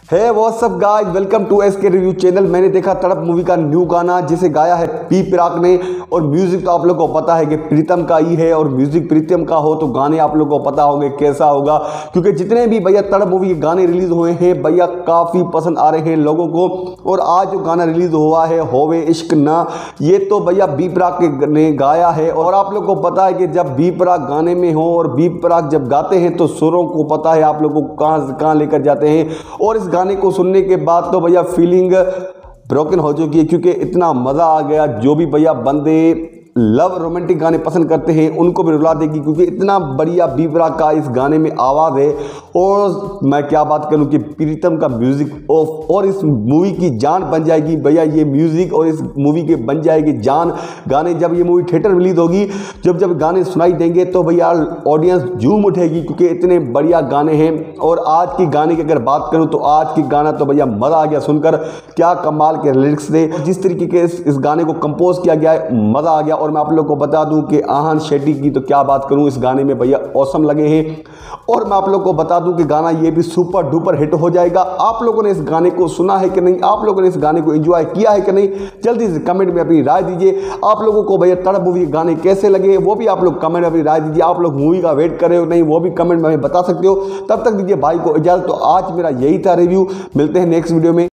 है what's up guys, welcome to SK review channel. मैंने देखा तड़प मूवी का न्यू गाना जिसे गाया है पी प्राक ने, और म्यूजिक तो आप लोगों को पता है कि प्रीतम का ही है, और म्यूजिक प्रीतम का हो तो गाने आप लोगों को पता होंगे कैसा होगा, क्योंकि जितने भी भैया तड़प मूवी के गाने रिलीज हुए हैं भैया काफ़ी पसंद आ रहे हैं लोगों को। और आज जो गाना रिलीज हुआ है होवे इश्क ना, ये तो भैया बी प्राक ने गाया है। और आप लोगों को पता है कि जब बी प्राक गाने में हो और बी प्राक जब गाते हैं तो सुरों को पता है आप लोगों को कहाँ लेकर जाते हैं। और इस गाने को सुनने के बाद तो भैया फीलिंग ब्रोकन हो चुकी है, क्योंकि इतना मज़ा आ गया। जो भी भैया बंदे लव रोमांटिक गाने पसंद करते हैं उनको भी रुला देगी, क्योंकि इतना बढ़िया बी प्राक का इस गाने में आवाज़ है। और मैं क्या बात करूं कि प्रीतम का म्यूज़िक और इस मूवी की जान बन जाएगी भैया। ये म्यूज़िक और इस मूवी के बन जाएगी जान। गाने जब ये मूवी थिएटर रिलीज होगी, जब गाने सुनाई देंगे तो भैया ऑडियंस झूम उठेगी, क्योंकि इतने बढ़िया गाने हैं। और आज की गाने की अगर बात करूँ तो आज की गाना तो भैया मज़ा आ गया सुनकर, क्या कमाल के लिरिक्स थे। जिस तरीके के इस गाने को कंपोज किया गया है मज़ा आ गया। और मैं आप लोगों को बता दूं कि आहान शेट्टी की तो क्या बात करूं, इस गाने में भैया औसम लगे हैं। और मैं आप लोगों को बता दूं कि गाना ये भी सुपर डुपर हिट हो जाएगा। आप लोगों ने इस गाने को सुना है कि नहीं, आप लोगों ने इस गाने को एंजॉय किया है कि नहीं, जल्दी से कमेंट में अपनी राय दीजिए। आप लोगों को भैया तड़प मूवी के गाने कैसे लगे वो भी आप लोग कमेंट में अपनी राय दीजिए। आप लोग मूवी का वेट कर रहे हो नहीं वो भी कमेंट में हमें बता सकते हो। तब तक दीजिए भाई को इजाजत। तो आज मेरा यही था रिव्यू, मिलते हैं नेक्स्ट वीडियो में।